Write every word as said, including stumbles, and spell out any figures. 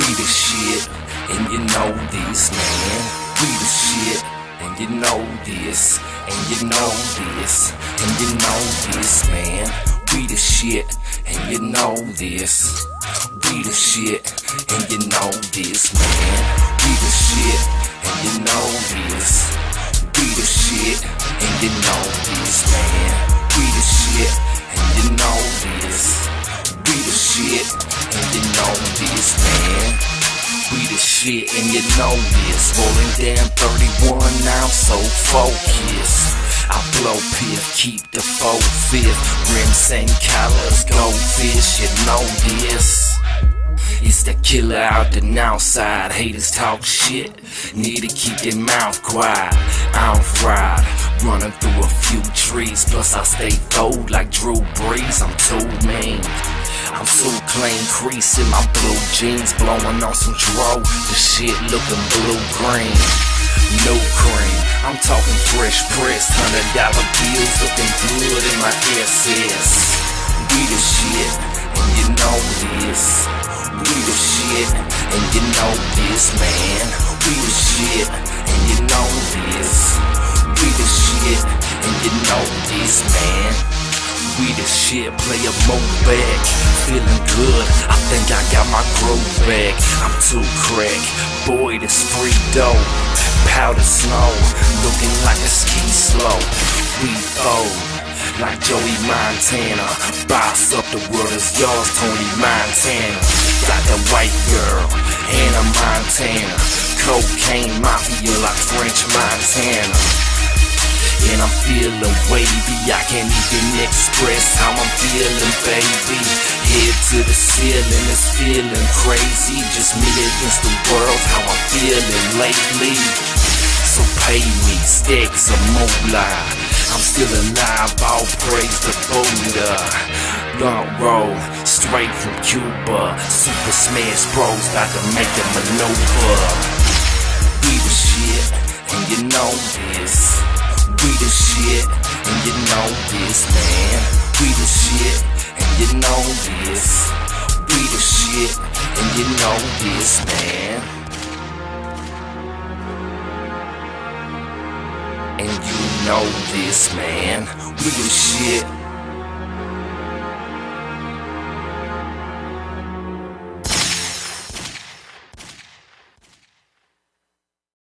We the shit, and you know this, man. We the shit, and you know this, and you know this, and you know this, man. We the shit, and you know this. We the shit, and you know this, man. We the shit, and you know this. We the shit, and you know this, man. We the shit, and you know this. We the shit, and you know this, man. We the shit, and you know this. Rolling down thirty-one, now I'm so focused. I blow piff, keep the four fifth. Rims same colors, goldfish, you know this. It's the killer out the outside. Haters talk shit, need to keep their mouth quiet. I'm fried, running through a few trees. Plus I stay throwed like Drew Brees. I'm too mean, I'm so clean, crease in my blue jeans. Blowing on some dro, the shit looking blue-green. No cream, I'm talking fresh pressed. Hundred dollar bills looking good in my S S. We the shit, and you know this. We the shit, and you know this, man. We the shit, and you know this. We the shit, and you know this, man. We the shit, play a move back. Feeling good, I think I got my groove back. I'm too crack, boy, this free dough. Powder snow, looking like a ski slope. We old, like Joey Montana. Boss up, the world is yours, Tony Montana. Got the white girl, Hannah Montana. Cocaine mafia like French Montana. And I'm feeling wavy, I can't even express how I'm feeling, baby. Head to the ceiling, it's feeling crazy. Just me against the world, how I'm feeling lately. So pay me, stacks of moolah. I'm still alive, all praise the Buddha. Blunt roll, straight from Cuba. Super Smash Bros, about to make a maneuver. We the shit, and you know this. We the shit, and you know this, man. We the shit, and you know this. We the shit, and you know this, man. And you know this, man. We the shit.